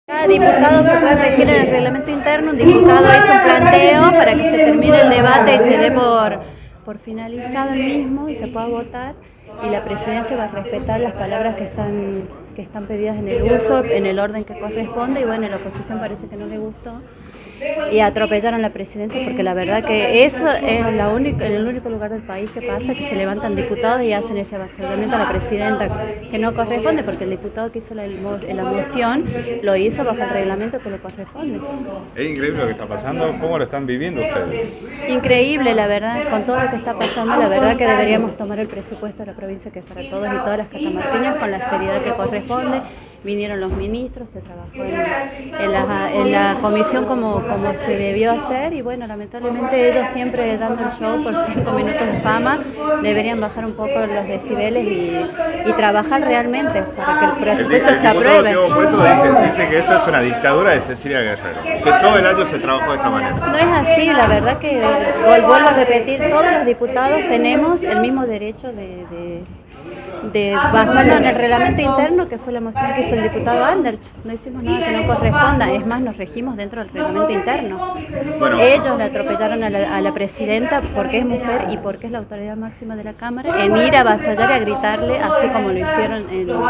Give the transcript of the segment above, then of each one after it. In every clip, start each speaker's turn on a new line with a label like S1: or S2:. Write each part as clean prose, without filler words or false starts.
S1: Cada diputado se puede regir en el reglamento interno, un diputado hizo un planteo para que se termine el debate y se dé por finalizado el mismo y se pueda votar, y la presidencia va a respetar las palabras que están pedidas en el uso, en el orden que corresponde, y bueno, la oposición parece que no le gustó y atropellaron la presidencia, porque la verdad que eso es en el único lugar del país que pasa, que se levantan diputados y hacen ese avasallamiento a la presidenta, que no corresponde, porque el diputado que hizo la moción lo hizo bajo el reglamento que le corresponde.
S2: Es increíble lo que está pasando. ¿Cómo lo están viviendo ustedes?
S1: Increíble, la verdad, con todo lo que está pasando, la verdad que deberíamos tomar el presupuesto de la provincia, que es para todos y todas las catamarqueñas, con la seriedad que corresponde. Vinieron los ministros, se trabajó en la comisión como se debió hacer, y bueno, lamentablemente ellos siempre dando el show por 5 minutos de fama, deberían bajar un poco los decibeles y trabajar realmente para que el presupuesto se apruebe.
S2: Dice que esto es una dictadura de Cecilia Guerrero, que todo el año se trabajó de esta manera.
S1: No es así, la verdad que, vuelvo a repetir, todos los diputados tenemos el mismo derecho de basarnos en el reglamento interno, que fue la moción que hizo el diputado Anderch. No hicimos nada que no corresponda, es más, nos regimos dentro del reglamento interno. Bueno, ellos le atropellaron a la presidenta porque es mujer y porque es la autoridad máxima de la Cámara, en ir a avasallar y a gritarle, así como lo hicieron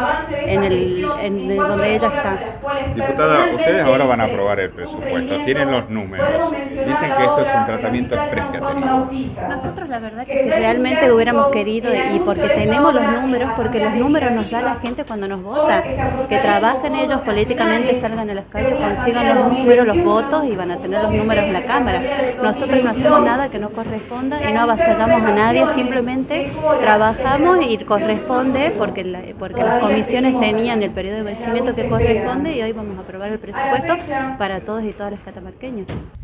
S1: en donde ella está.
S2: Diputada, ustedes ahora van a aprobar el presupuesto, tienen los números, dicen que esto es un tratamiento express que ha tenido.
S1: Nosotros la verdad que si realmente hubiéramos querido, y porque tenemos los números, porque los números nos da la gente cuando nos vota, que trabajen ellos políticamente, salgan a las calles, consigan los números, los votos, y van a tener los números en la Cámara. Nosotros no hacemos nada que no corresponda y no avasallamos a nadie, simplemente trabajamos y corresponde porque las comisiones tenían el periodo de vencimiento que corresponde, y hoy vamos a aprobar el presupuesto para todos y todas las catamarqueñas.